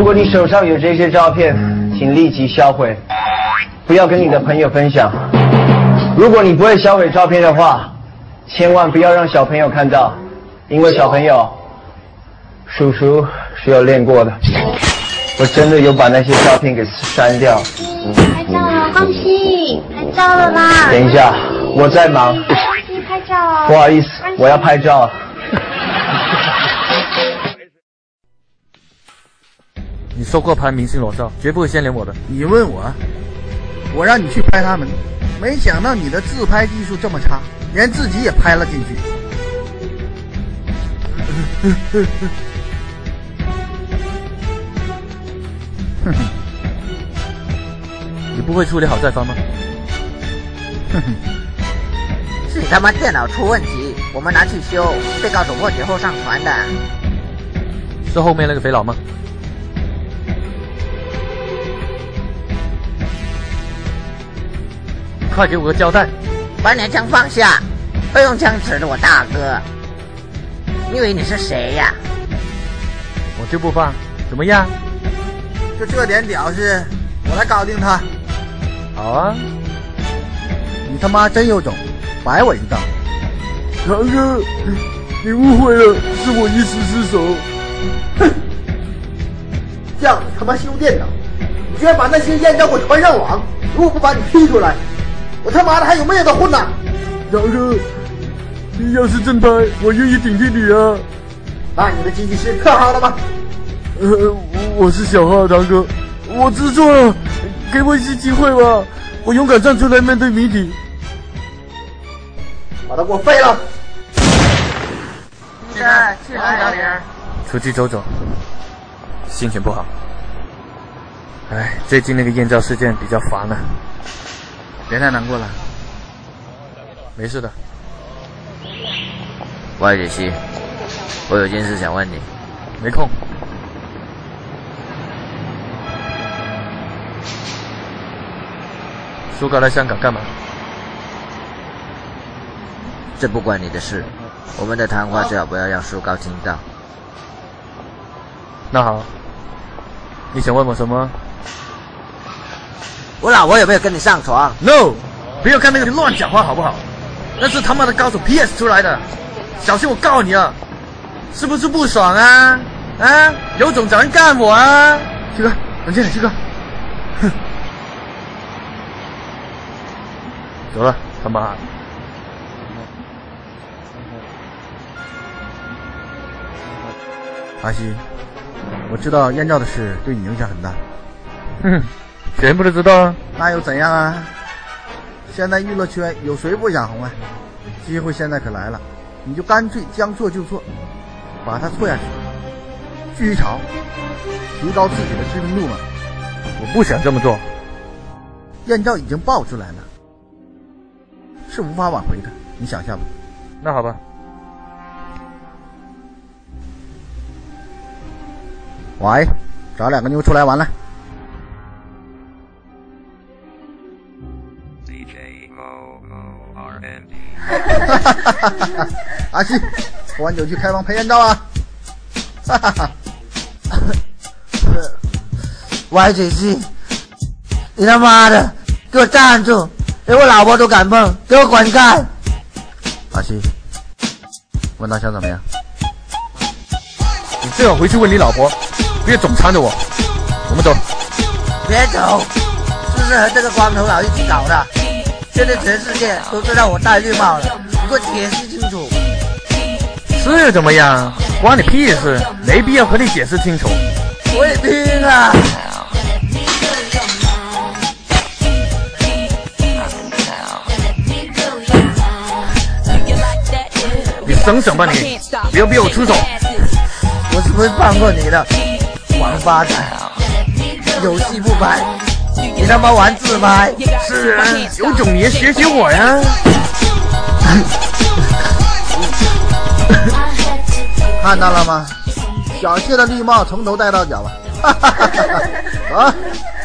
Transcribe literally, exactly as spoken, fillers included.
果你手上有这些照片，请立即销毁，不要跟你的朋友分享。如果你不会销毁照片的话，千万不要让小朋友看到，因为小朋友，叔叔是有练过的。我真的有把那些照片给删掉。 拍照了，恭喜，拍照了啦！ 等一下，我在忙。 你拍照哦。 不好意思，我要拍照。 你说过拍明星裸照，绝不会先连我的。 你问我，我让你去拍他们，没想到你的自拍技术这么差，连自己也拍了进去。 哼哼，你不会处理好再发吗？ 哼哼， 是你他妈电脑出问题，我们拿去修，被告主破解后上传的。 是后面那个肥佬吗？快给我个交代！ 把你的枪放下，不用枪指着我大哥。你以为你是谁呀？ 我就不放，怎么样？ 就这点屌事，我来搞定他。 好啊！ 你他妈真有种，白我一道。堂哥，你误会了，是我一时失手。哼！叫你他妈修电脑，你居然把那些艳照给我传上网！如果不把你踢出来，我他妈的还有妹子混呢！堂哥，你要是真拍，我愿意顶替你啊！把你的机器师刻好了吗？呃，我是小号堂哥，我知错了，给我一次机会吧，我勇敢站出来面对谜底。把他给我废了！ 是去哪里？ 出去走走，心情不好。哎，最近那个艳照事件比较烦啊。 别太难过了， 没事的。 歪姐西，我有件事想问你。 没空。苏哥来香港干嘛？ 这不关你的事，我们的谈话最好不要让苏高听到。 那好，你想问我什么？ 我老婆有没有跟你上床 ？No， 不要看那个就乱讲话好不好？那是他妈的高手 P S 出来的，小心我告你啊！是不是不爽啊？啊，有种找人干我啊！ 七哥，冷静点，七哥。哼。 走了，他妈的！ 阿西，我知道艳照的事对你影响很大。 哼，全部都知道啊。 那又怎样啊？现在娱乐圈有谁不想红啊？机会现在可来了，你就干脆将错就错，把他错下去，继续炒，提高自己的知名度嘛。 我不想这么做。 艳照已经爆出来了，是无法挽回的，你想象吧。 那好吧。 喂，找两个妞出来玩了。阿西，喝完酒去开房拍艳照啊！哈哈哈。 Y J C， 你他妈的给我站住！连我老婆都敢碰，给我滚开！ 阿西，问他想怎么样？ 你最好回去问你老婆，不要总缠着我。我们走。 别走，是不是和这个光头佬一起搞的？现在全世界都知道我戴绿帽了，你给我解释清楚。 是又怎么样？关你屁事！没必要和你解释清楚。 我也拼啊！ 你省省吧你，不要逼我出手。 我是不会放过你的，王八蛋！有戏不拍，你他妈玩自拍！ 是啊，有种你也学学我呀！ 看到了吗？小谢的绿帽从头戴到脚啊！哈哈哈哈！啊！